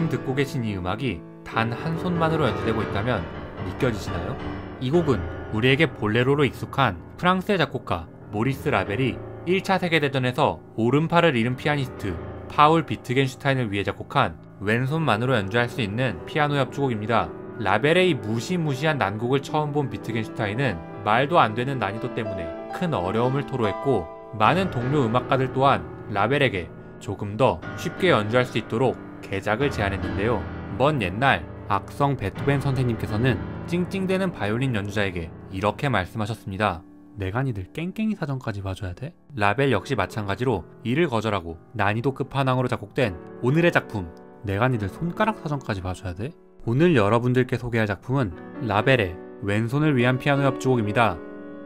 지금 듣고 계신 이 음악이 단 한 손만으로 연주되고 있다면 느껴지시나요? 이 곡은 우리에게 볼레로로 익숙한 프랑스의 작곡가 모리스 라벨이 1차 세계대전에서 오른팔을 잃은 피아니스트 파울 비트겐슈타인을 위해 작곡한 왼손만으로 연주할 수 있는 피아노 협주곡입니다. 라벨의 이 무시무시한 난곡을 처음 본 비트겐슈타인은 말도 안 되는 난이도 때문에 큰 어려움을 토로했고, 많은 동료 음악가들 또한 라벨에게 조금 더 쉽게 연주할 수 있도록 개작을 제안했는데요. 먼 옛날 악성 베토벤 선생님께서는 찡찡대는 바이올린 연주자에게 이렇게 말씀하셨습니다. 내가 니들 깽깽이 사전까지 봐줘야 돼? 라벨 역시 마찬가지로 이를 거절하고 난이도 끝판왕으로 작곡된 오늘의 작품, 내가 니들 손가락 사전까지 봐줘야 돼? 오늘 여러분들께 소개할 작품은 라벨의 왼손을 위한 피아노 협주곡입니다.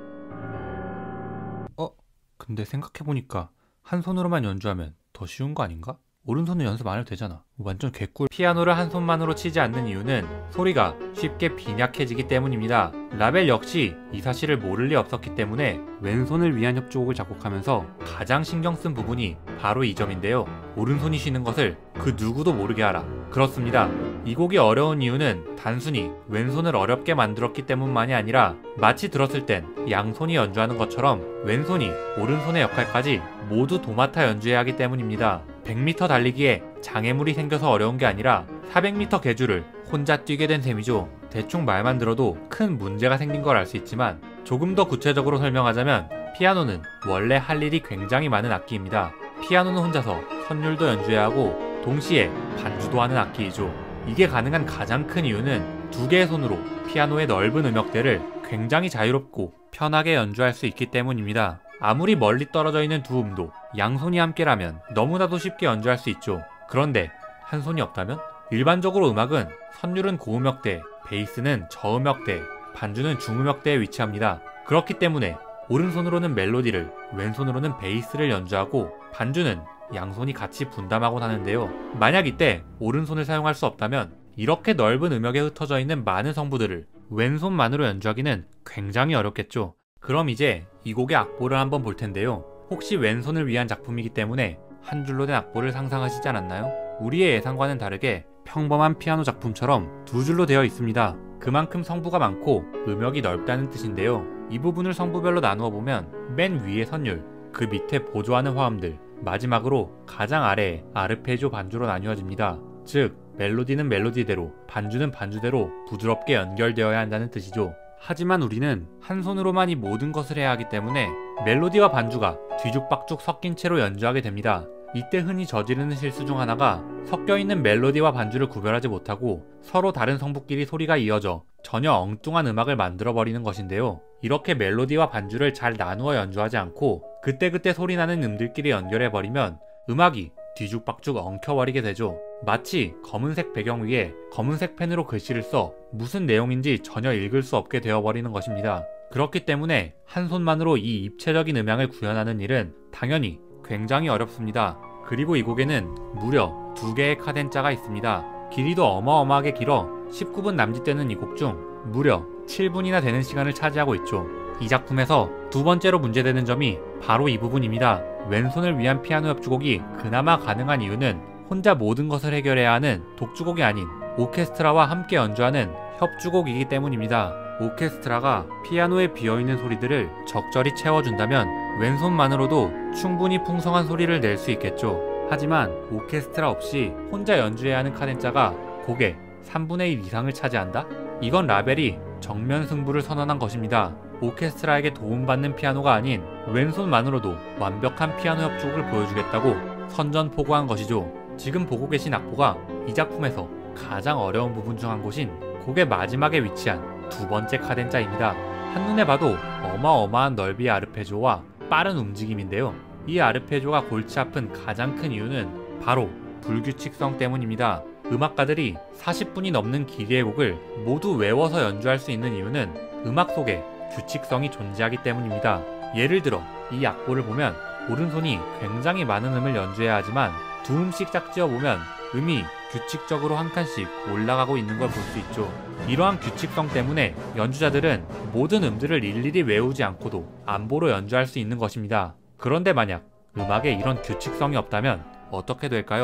근데 생각해보니까 한 손으로만 연주하면 더 쉬운 거 아닌가? 오른손은 연습 안 해도 되잖아. 완전 개꿀. 피아노를 한 손만으로 치지 않는 이유는 소리가 쉽게 빈약해지기 때문입니다. 라벨 역시 이 사실을 모를 리 없었기 때문에 왼손을 위한 협주곡을 작곡하면서 가장 신경 쓴 부분이 바로 이 점인데요. 오른손이 쉬는 것을 그 누구도 모르게 하라. 그렇습니다. 이 곡이 어려운 이유는 단순히 왼손을 어렵게 만들었기 때문만이 아니라 마치 들었을 땐 양손이 연주하는 것처럼 왼손이 오른손의 역할까지 모두 도맡아 연주해야 하기 때문입니다. 100m 달리기에 장애물이 생겨서 어려운 게 아니라 400m 계주를 혼자 뛰게 된 셈이죠. 대충 말만 들어도 큰 문제가 생긴 걸 알 수 있지만 조금 더 구체적으로 설명하자면 피아노는 원래 할 일이 굉장히 많은 악기입니다. 피아노는 혼자서 선율도 연주해야 하고 동시에 반주도 하는 악기이죠. 이게 가능한 가장 큰 이유는 두 개의 손으로 피아노의 넓은 음역대를 굉장히 자유롭고 편하게 연주할 수 있기 때문입니다. 아무리 멀리 떨어져 있는 두 음도 양손이 함께라면 너무나도 쉽게 연주할 수 있죠. 그런데 한 손이 없다면? 일반적으로 음악은 선율은 고음역대, 베이스는 저음역대, 반주는 중음역대에 위치합니다. 그렇기 때문에 오른손으로는 멜로디를, 왼손으로는 베이스를 연주하고 반주는 양손이 같이 분담하곤 하는데요. 만약 이때 오른손을 사용할 수 없다면 이렇게 넓은 음역에 흩어져 있는 많은 성부들을 왼손만으로 연주하기는 굉장히 어렵겠죠. 그럼 이제 이 곡의 악보를 한번 볼 텐데요. 혹시 왼손을 위한 작품이기 때문에 한 줄로 된 악보를 상상하시지 않았나요? 우리의 예상과는 다르게 평범한 피아노 작품처럼 두 줄로 되어 있습니다. 그만큼 성부가 많고 음역이 넓다는 뜻인데요. 이 부분을 성부별로 나누어 보면 맨 위의 선율, 그 밑에 보조하는 화음들, 마지막으로 가장 아래에 아르페지오 반주로 나뉘어집니다. 즉 멜로디는 멜로디대로, 반주는 반주대로 부드럽게 연결되어야 한다는 뜻이죠. 하지만 우리는 한 손으로만 이 모든 것을 해야 하기 때문에 멜로디와 반주가 뒤죽박죽 섞인 채로 연주하게 됩니다. 이때 흔히 저지르는 실수 중 하나가 섞여있는 멜로디와 반주를 구별하지 못하고 서로 다른 성부끼리 소리가 이어져 전혀 엉뚱한 음악을 만들어버리는 것인데요. 이렇게 멜로디와 반주를 잘 나누어 연주하지 않고 그때그때 소리나는 음들끼리 연결해버리면 음악이 뒤죽박죽 엉켜버리게 되죠. 마치 검은색 배경 위에 검은색 펜으로 글씨를 써 무슨 내용인지 전혀 읽을 수 없게 되어버리는 것입니다. 그렇기 때문에 한 손만으로 이 입체적인 음향을 구현하는 일은 당연히 굉장히 어렵습니다. 그리고 이 곡에는 무려 2개의 카덴자가 있습니다. 길이도 어마어마하게 길어 19분 남짓되는 이 곡 중 무려 7분이나 되는 시간을 차지하고 있죠. 이 작품에서 두 번째로 문제되는 점이 바로 이 부분입니다. 왼손을 위한 피아노 협주곡이 그나마 가능한 이유는 혼자 모든 것을 해결해야 하는 독주곡이 아닌 오케스트라와 함께 연주하는 협주곡이기 때문입니다. 오케스트라가 피아노에 비어있는 소리들을 적절히 채워준다면 왼손만으로도 충분히 풍성한 소리를 낼 수 있겠죠. 하지만 오케스트라 없이 혼자 연주해야 하는 카덴자가 곡의 3분의 1 이상을 차지한다? 이건 라벨이 정면 승부를 선언한 것입니다. 오케스트라에게 도움받는 피아노가 아닌 왼손만으로도 완벽한 피아노 협주곡을 보여주겠다고 선전포고한 것이죠. 지금 보고 계신 악보가 이 작품에서 가장 어려운 부분 중 한 곳인 곡의 마지막에 위치한 두 번째 카덴자입니다. 한눈에 봐도 어마어마한 넓이의 아르페지오와 빠른 움직임인데요. 이 아르페지오가 골치 아픈 가장 큰 이유는 바로 불규칙성 때문입니다. 음악가들이 40분이 넘는 길이의 곡을 모두 외워서 연주할 수 있는 이유는 음악 속에 규칙성이 존재하기 때문입니다. 예를 들어 이 악보를 보면 오른손이 굉장히 많은 음을 연주해야 하지만 두 음씩 짝지어 보면 음이 규칙적으로 한 칸씩 올라가고 있는 걸 볼 수 있죠. 이러한 규칙성 때문에 연주자들은 모든 음들을 일일이 외우지 않고도 안보로 연주할 수 있는 것입니다. 그런데 만약 음악에 이런 규칙성이 없다면 어떻게 될까요?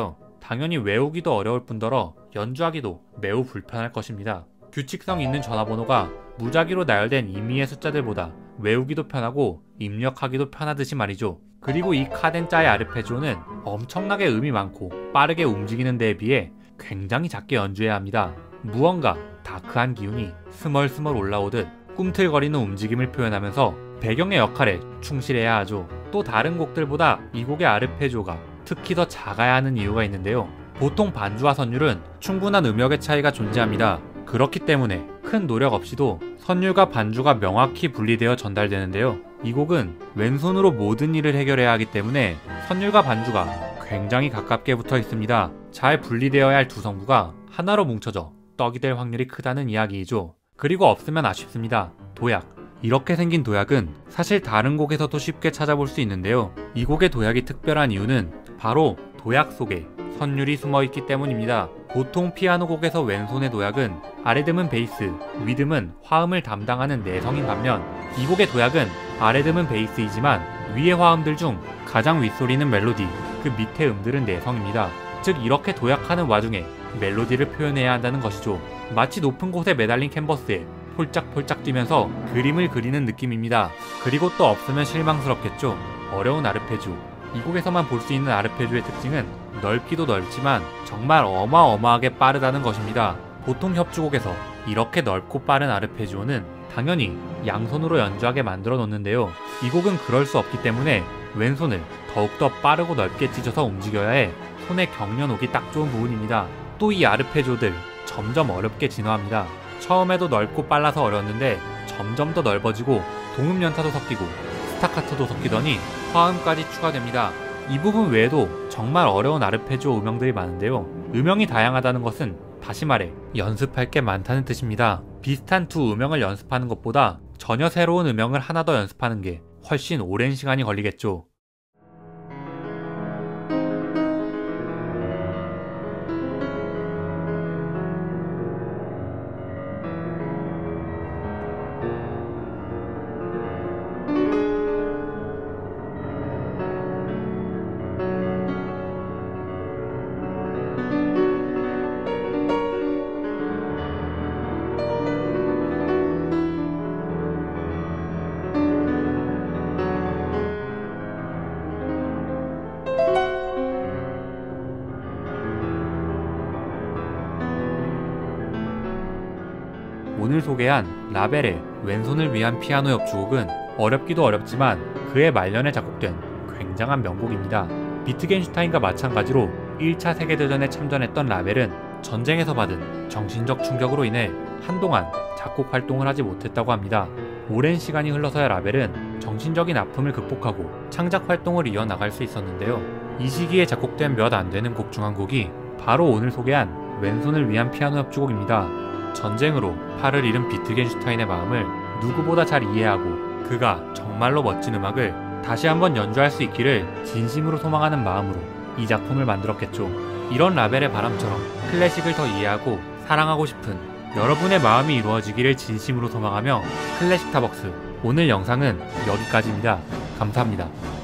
당연히 외우기도 어려울 뿐더러 연주하기도 매우 불편할 것입니다. 규칙성 있는 전화번호가 무작위로 나열된 임의의 숫자들보다 외우기도 편하고 입력하기도 편하듯이 말이죠. 그리고 이 카덴짜의 아르페지오는 엄청나게 음이 많고 빠르게 움직이는 데에 비해 굉장히 작게 연주해야 합니다. 무언가 다크한 기운이 스멀스멀 올라오듯 꿈틀거리는 움직임을 표현하면서 배경의 역할에 충실해야 하죠. 또 다른 곡들보다 이 곡의 아르페지오가 특히 더 작아야 하는 이유가 있는데요. 보통 반주와 선율은 충분한 음역의 차이가 존재합니다. 그렇기 때문에 큰 노력 없이도 선율과 반주가 명확히 분리되어 전달되는데요. 이 곡은 왼손으로 모든 일을 해결해야 하기 때문에 선율과 반주가 굉장히 가깝게 붙어 있습니다. 잘 분리되어야 할 두 성부가 하나로 뭉쳐져 떡이 될 확률이 크다는 이야기이죠. 그리고 없으면 아쉽습니다. 도약. 이렇게 생긴 도약은 사실 다른 곡에서도 쉽게 찾아볼 수 있는데요. 이 곡의 도약이 특별한 이유는 바로 도약 속에 선율이 숨어있기 때문입니다. 보통 피아노 곡에서 왼손의 도약은 아래듬은 베이스, 위듬은 화음을 담당하는 내성인 반면 이 곡의 도약은 아래듬은 베이스이지만 위의 화음들 중 가장 윗소리는 멜로디, 그 밑의 음들은 내성입니다. 즉 이렇게 도약하는 와중에 멜로디를 표현해야 한다는 것이죠. 마치 높은 곳에 매달린 캔버스에 폴짝폴짝 뛰면서 그림을 그리는 느낌입니다. 그리고 또 없으면 실망스럽겠죠. 어려운 아르페지오. 이 곡에서만 볼 수 있는 아르페지오의 특징은 넓기도 넓지만 정말 어마어마하게 빠르다는 것입니다. 보통 협주곡에서 이렇게 넓고 빠른 아르페지오는 당연히 양손으로 연주하게 만들어 놓는데요. 이 곡은 그럴 수 없기 때문에 왼손을 더욱더 빠르고 넓게 찢어서 움직여야 해 손에 경련 오기 딱 좋은 부분입니다. 또 이 아르페지오들 점점 어렵게 진화합니다. 처음에도 넓고 빨라서 어려웠는데 점점 더 넓어지고 동음 연타도 섞이고 스타카토도 섞이더니 화음까지 추가됩니다. 이 부분 외에도 정말 어려운 아르페지오 음영들이 많은데요. 음영이 다양하다는 것은 다시 말해 연습할 게 많다는 뜻입니다. 비슷한 두 음영을 연습하는 것보다 전혀 새로운 음영을 하나 더 연습하는 게 훨씬 오랜 시간이 걸리겠죠. 오늘 소개한 라벨의 왼손을 위한 피아노 협주곡은 어렵기도 어렵지만 그의 말년에 작곡된 굉장한 명곡입니다. 비트겐슈타인과 마찬가지로 1차 세계대전에 참전했던 라벨은 전쟁에서 받은 정신적 충격으로 인해 한동안 작곡 활동을 하지 못했다고 합니다. 오랜 시간이 흘러서야 라벨은 정신적인 아픔을 극복하고 창작 활동을 이어나갈 수 있었는데요. 이 시기에 작곡된 몇 안 되는 곡 중 한 곡이 바로 오늘 소개한 왼손을 위한 피아노 협주곡입니다. 전쟁으로 팔을 잃은 비트겐슈타인의 마음을 누구보다 잘 이해하고 그가 정말로 멋진 음악을 다시 한번 연주할 수 있기를 진심으로 소망하는 마음으로 이 작품을 만들었겠죠. 이런 라벨의 바람처럼 클래식을 더 이해하고 사랑하고 싶은 여러분의 마음이 이루어지기를 진심으로 소망하며 클래식타벅스 오늘 영상은 여기까지입니다. 감사합니다.